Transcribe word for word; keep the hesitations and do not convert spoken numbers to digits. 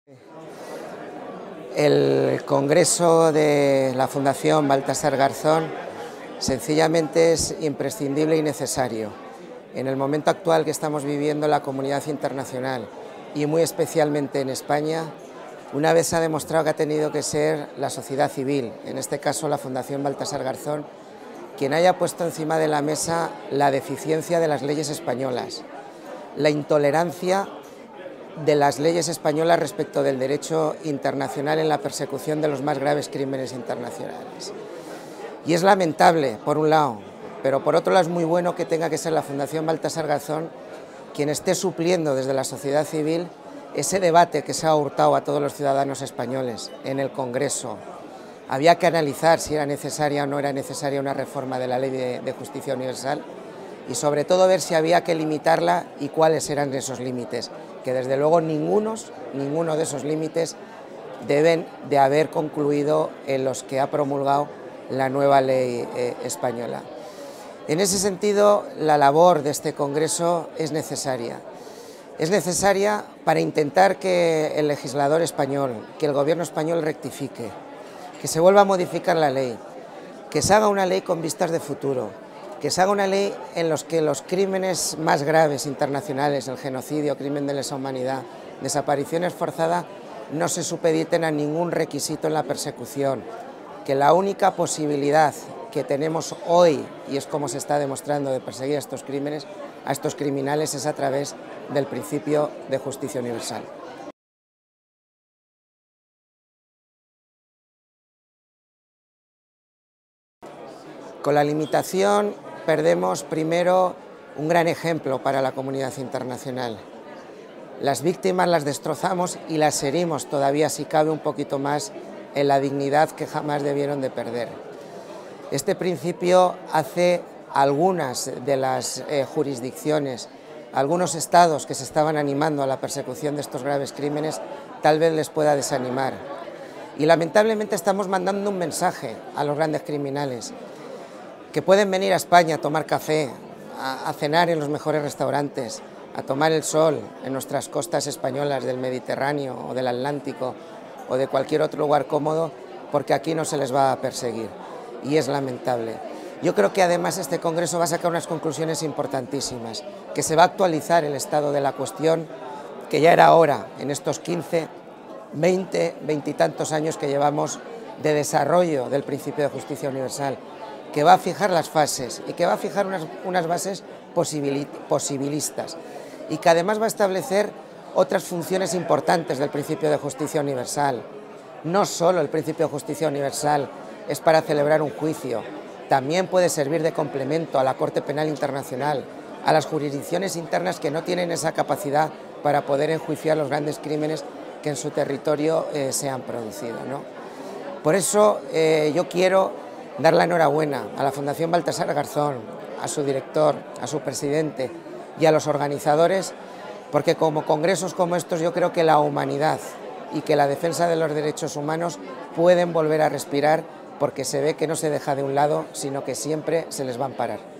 El Congreso de la Fundación Baltasar Garzón sencillamente es imprescindible y necesario. En el momento actual que estamos viviendo la comunidad internacional y muy especialmente en España, una vez se ha demostrado que ha tenido que ser la sociedad civil, en este caso la Fundación Baltasar Garzón, quien haya puesto encima de la mesa la deficiencia de las leyes españolas, la intolerancia de las leyes españolas respecto del derecho internacional en la persecución de los más graves crímenes internacionales. Y es lamentable, por un lado, pero por otro lado es muy bueno que tenga que ser la Fundación Baltasar Garzón quien esté supliendo desde la sociedad civil ese debate que se ha hurtado a todos los ciudadanos españoles en el Congreso. Había que analizar si era necesaria o no era necesaria una reforma de la Ley de, de Justicia Universal y sobre todo ver si había que limitarla y cuáles eran esos límites, que desde luego ningunos, ninguno de esos límites deben de haber concluido en los que ha promulgado la nueva ley eh, española. En ese sentido, la labor de este Congreso es necesaria. Es necesaria para intentar que el legislador español, que el gobierno español rectifique, que se vuelva a modificar la ley, que se haga una ley con vistas de futuro, que se haga una ley en la que los crímenes más graves internacionales, el genocidio, crimen de lesa humanidad, desapariciones forzadas, no se supediten a ningún requisito en la persecución, que la única posibilidad que tenemos hoy, y es como se está demostrando, de perseguir a estos crímenes, a estos criminales, es a través del principio de justicia universal. Con la limitación perdemos primero un gran ejemplo para la comunidad internacional. Las víctimas las destrozamos y las herimos todavía, si cabe, un poquito más en la dignidad que jamás debieron de perder. Este principio hace algunas de las eh, jurisdicciones, algunos estados que se estaban animando a la persecución de estos graves crímenes, tal vez les pueda desanimar. Y lamentablemente estamos mandando un mensaje a los grandes criminales, que pueden venir a España a tomar café, a, a cenar en los mejores restaurantes, a tomar el sol en nuestras costas españolas del Mediterráneo o del Atlántico o de cualquier otro lugar cómodo, porque aquí no se les va a perseguir, y es lamentable. Yo creo que además este Congreso va a sacar unas conclusiones importantísimas, que se va a actualizar el estado de la cuestión, que ya era hora en estos quince, veinte, veintitantos años que llevamos de desarrollo del principio de justicia universal, que va a fijar las fases y que va a fijar unas, unas bases posibilistas y que además va a establecer otras funciones importantes del principio de justicia universal. No solo el principio de justicia universal es para celebrar un juicio, también puede servir de complemento a la Corte Penal Internacional, a las jurisdicciones internas que no tienen esa capacidad para poder enjuiciar los grandes crímenes que en su territorio eh, se han producido, ¿no? Por eso eh, yo quiero dar la enhorabuena a la Fundación Baltasar Garzón, a su director, a su presidente y a los organizadores, porque como congresos como estos yo creo que la humanidad y que la defensa de los derechos humanos pueden volver a respirar, porque se ve que no se deja de un lado, sino que siempre se les va a amparar.